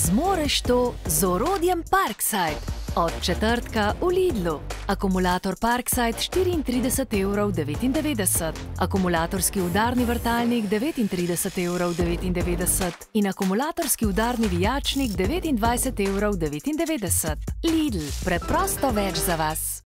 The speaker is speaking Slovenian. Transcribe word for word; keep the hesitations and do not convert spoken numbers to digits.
Zmoreš to z orodjem Parkside. Od četrtka v Lidlu. Akumulator Parkside štiriintrideset evrov devetindevetdeset, akumulatorski udarni vrtalnik devetintrideset evrov devetindevetdeset in akumulatorski udarni vijačnik devetindvajset evrov devetindevetdeset. Lidl, preprosto več za vas.